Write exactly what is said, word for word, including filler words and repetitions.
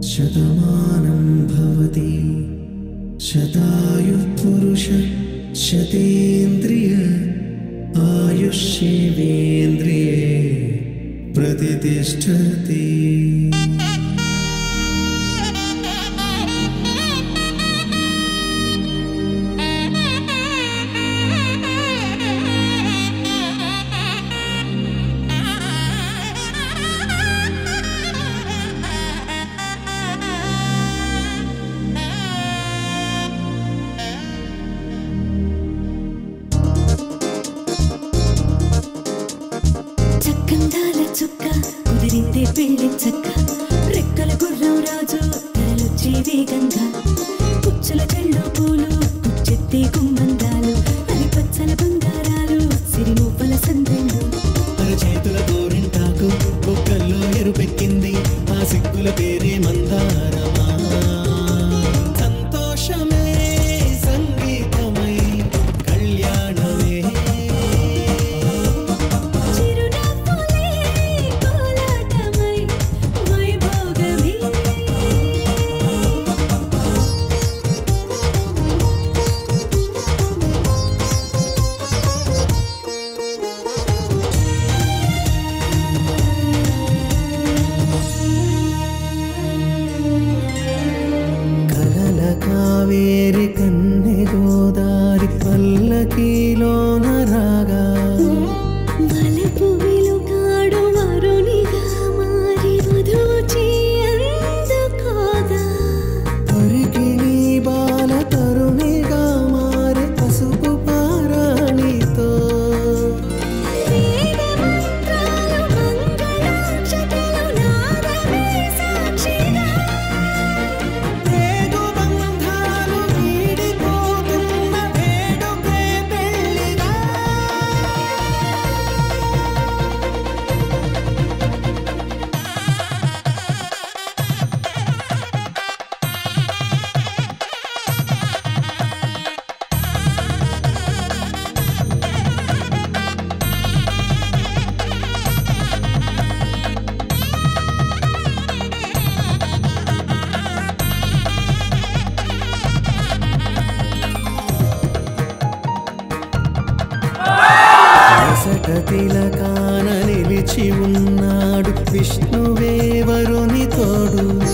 शतमानं भवति शतायुः पुरुष शतेन्द्रिय आयुष्येवेन्द्रिये प्रतिष्ठति। చక్కందాల చుక్క కుదిరిందే పెళ్లి చక్క రెక్కల గుర్రం రాజు తలొచ్చే వేగంగా కుచ్చుల చెళ్ళు పూలు కుచ్చెత్తే గుమ్మందాలు అది పచ్చల బంగారాలు సిరిమూపల సందెళ్ళు చేతుల గోరింటాకు బొక్కల్లో ఎరుపెక్కింది ఆ సిగ్గుల పేరే మందారమా సంతోషమే సంగీతమై కళ్యాణమే కావేరి కన్నె గోదారి పల్లకీలోన రాగా వలపు వెలుగాడు వరునిగా మారి మధుచి అందుకోగా పరికిణి బాల తరుణిగా మారి పసుపు పారాణితో వేద మంత్రాలు మంగళాక్షతలు నాదమే సాక్షిగా తిలకాన నిలిచి ఉన్నాడు విష్ణువే వరుని తోడు